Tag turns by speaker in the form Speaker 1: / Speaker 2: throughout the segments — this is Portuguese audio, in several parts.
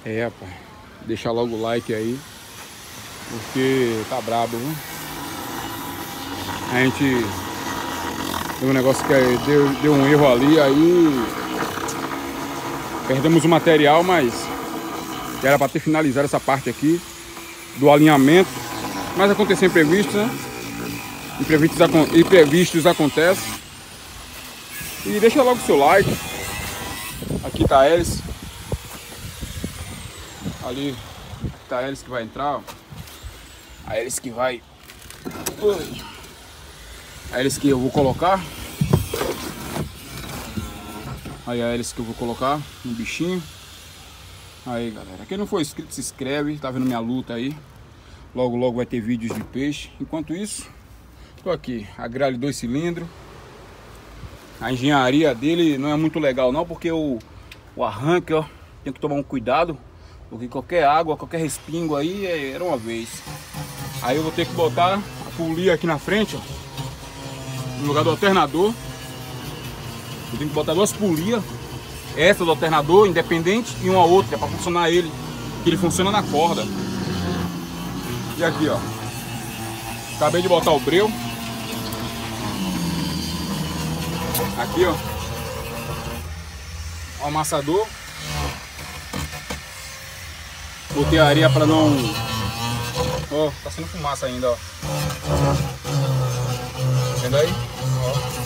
Speaker 1: É, rapaz. Deixa logo o like aí. Porque tá brabo, viu? A gente tem um negócio que deu um erro ali, aí perdemos o material, mas era para ter finalizado essa parte aqui do alinhamento, mas aconteceu imprevisto, né? Imprevistos acontecem. E deixa logo o seu like. Aqui tá a hélice. Ali tá a hélice que vai entrar, ó. A hélice que vai... A hélice que eu vou colocar. Aí a hélice que eu vou colocar no bichinho. Aí, galera, quem não for inscrito, se inscreve. Tá vendo minha luta aí? Logo, logo vai ter vídeos de peixe. Enquanto isso, tô aqui. A gralha 2 cilindros. A engenharia dele não é muito legal não, porque o arranque, ó, tem que tomar um cuidado. Porque qualquer água, qualquer respingo aí, era uma vez. Aí eu vou ter que botar a polia aqui na frente, ó, no lugar do alternador. Eu tenho que botar 2 polias. Essa do alternador, independente, e uma outra, para funcionar ele. Que ele funciona na corda. E aqui, ó. Acabei de botar o breu. Aqui, ó. O amassador. Botei a areia para não... Ó, tá saindo fumaça ainda, ó. Vendo aí? Ó.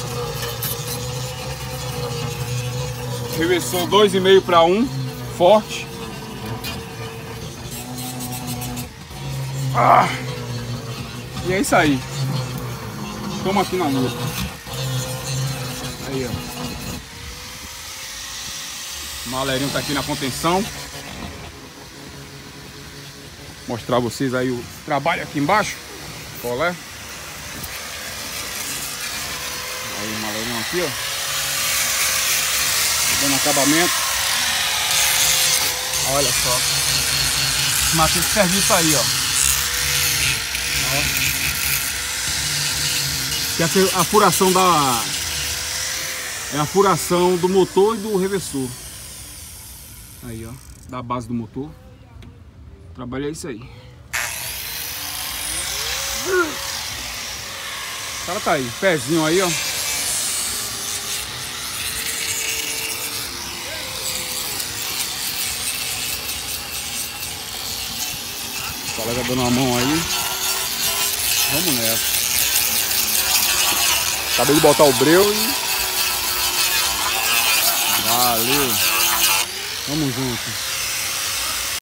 Speaker 1: Reversor 2,5 para 1, forte. E é isso aí. Estamos aqui na luta. Aí, ó. O malerinho tá aqui na contenção. Mostrar a vocês aí o trabalho aqui embaixo. Colé. Aí o malerinho aqui, ó. Dando acabamento. Olha só. Matei esse serviço aí, ó. Que é a furação da... É a furação do motor e do reversor. Aí, ó. Da base do motor. O trabalho é isso aí. O cara tá aí. Pezinho aí, ó. O colega dando uma mão aí. Vamos nessa. Acabei de botar o breu e... Valeu. Vamos junto.